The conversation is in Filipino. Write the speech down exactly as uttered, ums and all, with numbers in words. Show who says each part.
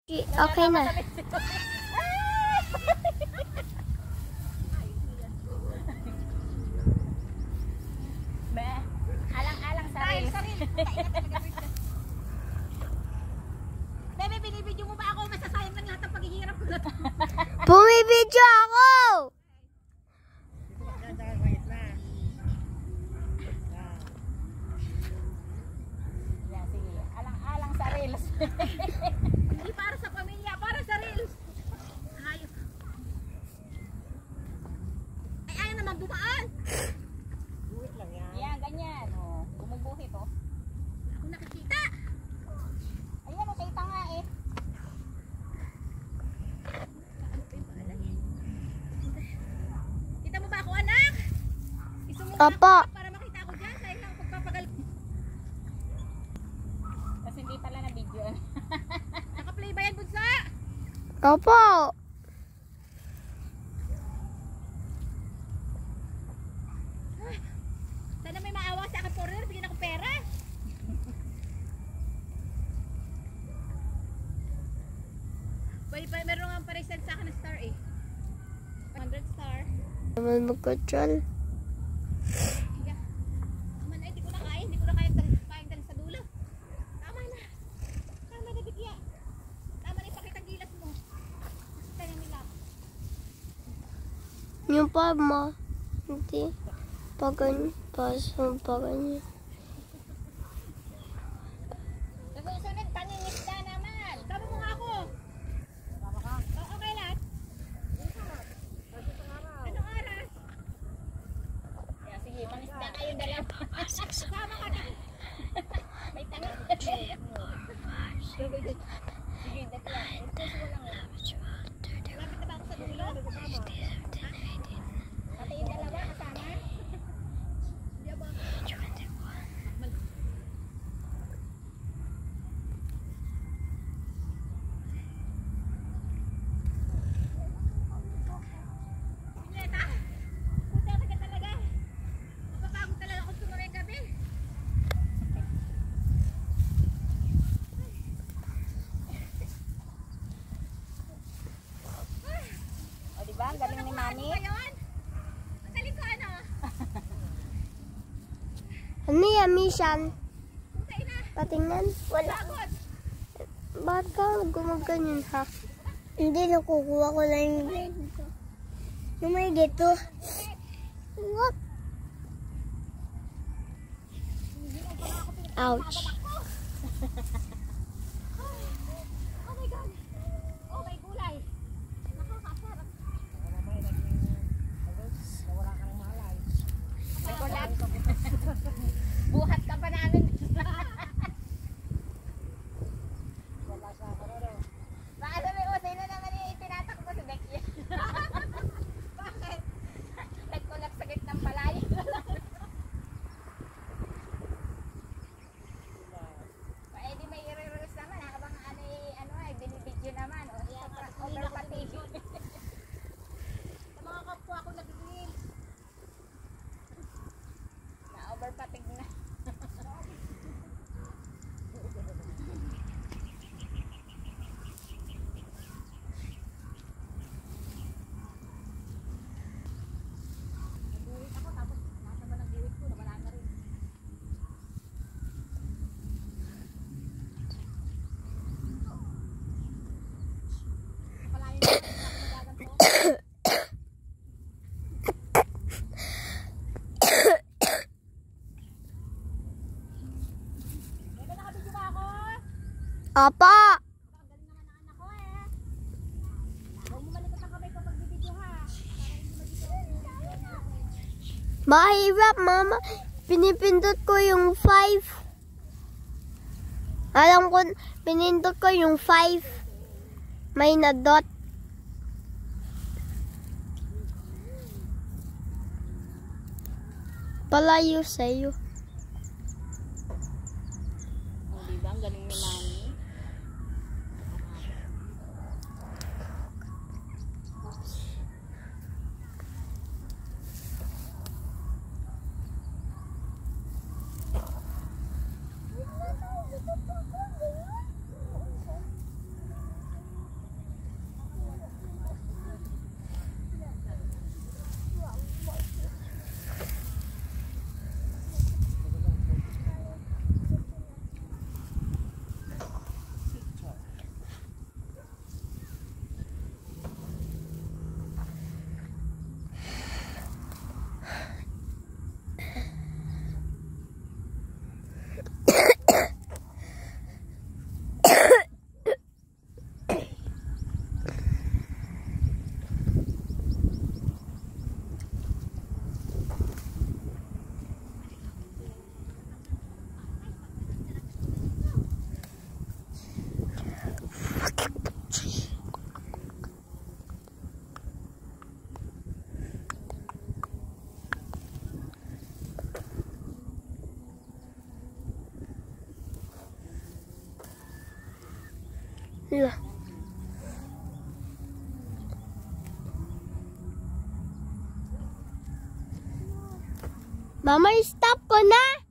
Speaker 1: Okay na.
Speaker 2: Be, alang-alang saril. Bebe, binibidyo mo ba ako? Masasayang lang lahat ng paghihirap ko.
Speaker 1: Bumibidyo ako!
Speaker 2: Yan, sige. Alang-alang saril. Hindi para sa pamilya, para sa reels. Hayop. Ay, ayaw naman bumaan. Buhit lang yan. Yan, ganyan. Oh. Gumubuhit, oh. Ako nakikita. Ayan, oh, kita nga eh. Kita mo ba ako, anak? Isumula
Speaker 1: Opo.
Speaker 2: ako para makita ako dyan. Dahil lang pagpapagal. Kasi hindi pala na video. Naka-play ba yan, Bunsa?
Speaker 1: Opo.
Speaker 2: Sana may maawa sa akin foreigner, bigyan ako pera. Pwede pa, meron nga pa-resend sa akin ng star eh. one hundred star.
Speaker 1: Naman magkatsal.
Speaker 2: Yeah. Tama na, hindi ko na kaya, hindi ko na kaya dal kayang dal sa dulo. Tama na. Tama na, bigya. Tama na, ipakita ang gilas mo. Tayo na nila.
Speaker 1: Yung pa ma. Hindi. Pagan. Pasang pagan.
Speaker 2: Nasusunod, pangingisda naman. Tama mo nga ako. Tama ka? O, okay lang. Anong oras? Yeah, sige, pangisda kayo dalawa. Kasama ka na. May tanga. Sige, dati yan. Ipos mo lang. Lapit na ba ako sa dulo? Pati yung dalawa kasama? Ang galing ni Mami. Ang galing ko ano?
Speaker 1: Ano yan, Mishan?
Speaker 2: Puntay na.
Speaker 1: Patingnan? Wala.
Speaker 2: Pagod.
Speaker 1: Bakit ka gumaganyan ha? Hindi, nakukuha ko lang yung blade ko. Yung may dito. What? Ouch.
Speaker 2: Oh my God. Oh my gulay. Nakakasarap. May kulat. Buhat ka pa namin. Baka sabi ko, sino naman yung itinatakbo sa deck yan? Bakit? Nagkulat sa gitnang palay. Eh di may i-release naman habang ano eh, ano ay binibidyo naman. O, overpating. Sa mga kapwa ko nag-reel. Na-overpating na. Nag-uwit ako tapos nasa ba nag-uwit ko, nawala na rin. Palayan na ako magaganto. Bebe, nakabidyo ba ako?
Speaker 1: Apa!
Speaker 2: Ang galing naman ng anak ko eh. Huwag mo malikot ang kamay ko pag bibidyo ha. Para hindi magiging.
Speaker 1: Mahirap, mama. Pinipindot ko yung five. Alam ko, pinindot ko yung five. May na dot. Palayo sa'yo.
Speaker 2: Oh, diba? Ang galing ni Mami.
Speaker 1: Hala. Mama, stop ko na!